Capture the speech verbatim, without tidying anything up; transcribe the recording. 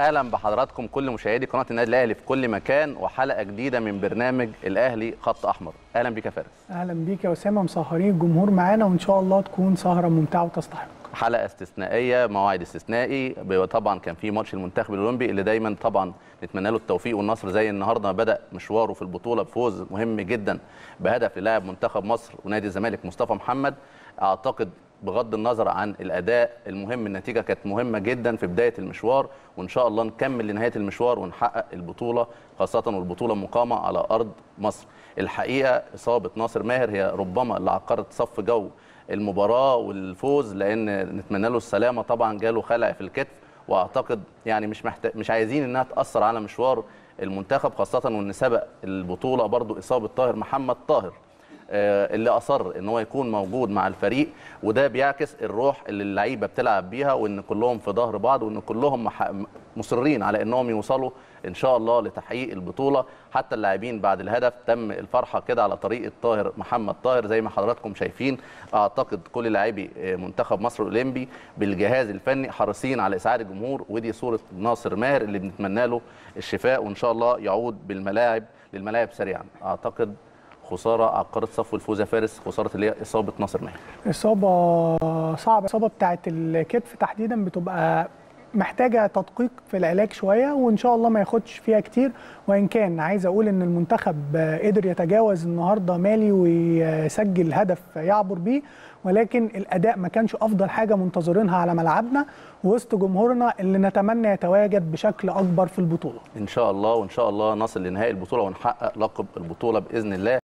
اهلا بحضراتكم كل مشاهدي قناه النادي الاهلي في كل مكان، وحلقه جديده من برنامج الاهلي خط احمر. اهلا بيك يا فارس. اهلا بيك يا اسامه، مسهرين الجمهور معانا وان شاء الله تكون سهره ممتعه وتستحق. حلقه استثنائيه، موعد استثنائي. طبعا كان في ماتش المنتخب الاولمبي اللي دايما طبعا نتمنى له التوفيق والنصر، زي النهارده بدا مشواره في البطوله بفوز مهم جدا بهدف للاعب منتخب مصر ونادي الزمالك مصطفى محمد. اعتقد بغض النظر عن الاداء المهم، النتيجه كانت مهمه جدا في بدايه المشوار، وان شاء الله نكمل لنهايه المشوار ونحقق البطوله، خاصه والبطوله مقامه على ارض مصر. الحقيقه اصابه ناصر ماهر هي ربما اللي عقرت صف جو المباراه والفوز، لان نتمنى له السلامه. طبعا جاله خلع في الكتف، واعتقد يعني مش محتاج مش عايزين انها تاثر على مشوار المنتخب، خاصه وان سبق البطوله برضو اصابه طاهر محمد طاهر اللي اصر ان هو يكون موجود مع الفريق، وده بيعكس الروح اللي اللعيبه بتلعب بيها، وان كلهم في ظهر بعض، وان كلهم مصرين على انهم يوصلوا ان شاء الله لتحقيق البطوله. حتى اللاعبين بعد الهدف تم الفرحه كده على طريقه طاهر محمد طاهر زي ما حضراتكم شايفين. اعتقد كل لاعبي منتخب مصر الاولمبي بالجهاز الفني حريصين على اسعاد الجمهور، ودي صوره ناصر ماهر اللي بنتمنى له الشفاء، وان شاء الله يعود بالملاعب للملاعب سريعا. اعتقد خساره عقرت صفو الفوز يا فارس، خساره اللي هي اصابه ناصر ماهر. اصابه صعبه، الاصابه بتاعه الكتف تحديدا بتبقى محتاجه تدقيق في العلاج شويه، وان شاء الله ما ياخدش فيها كتير. وان كان عايز اقول ان المنتخب قدر يتجاوز النهارده مالي ويسجل هدف يعبر بيه، ولكن الاداء ما كانش افضل حاجه منتظرينها على ملعبنا وسط جمهورنا اللي نتمنى يتواجد بشكل اكبر في البطوله. ان شاء الله، وان شاء الله نصل لنهائي البطوله ونحقق لقب البطوله باذن الله.